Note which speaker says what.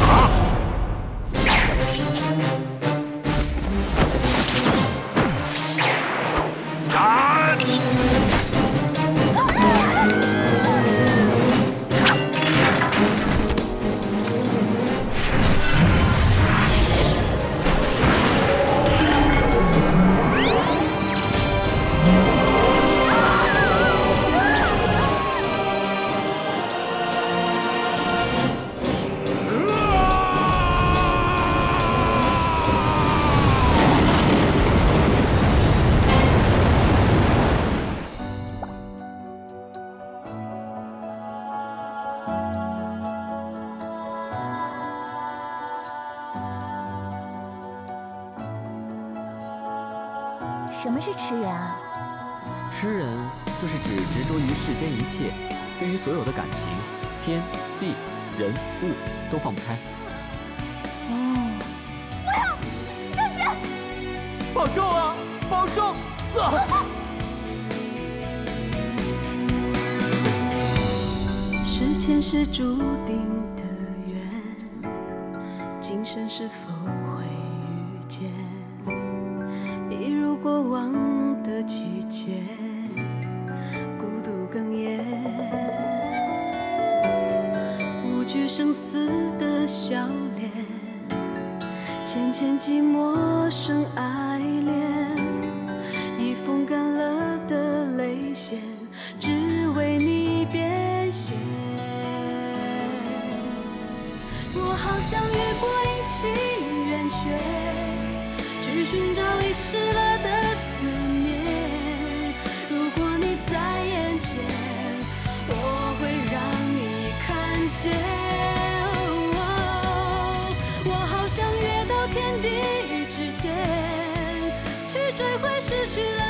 Speaker 1: 什么是痴人啊？
Speaker 2: 痴人就是指执着于世间一切，对于所有的感情，天地人物都放不开。
Speaker 1: 哦，
Speaker 3: 不要！姐姐，
Speaker 2: 保重啊，保重！
Speaker 4: 是前世注定的缘，今生是否会遇见？一如过往的季节，孤独哽咽，无惧生死的笑脸，浅浅寂寞生爱恋，已风干了的泪腺，只为你变现。我好想越过阴晴圆缺，去寻找遗失了的思念。如果你在眼前，我会让你看见。我好想跃到天地之间，去追回失去了